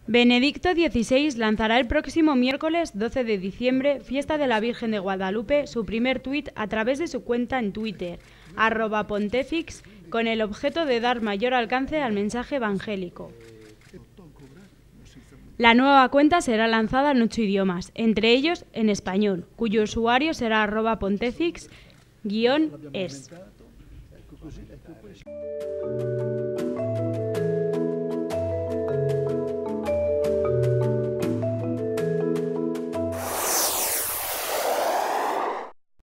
Benedicto XVI lanzará el próximo miércoles 12 de diciembre, fiesta de la Virgen de Guadalupe, su primer tuit a través de su cuenta en Twitter, @pontifex, con el objeto de dar mayor alcance al mensaje evangélico. La nueva cuenta será lanzada en 8 idiomas, entre ellos en español, cuyo usuario será @pontifex-es.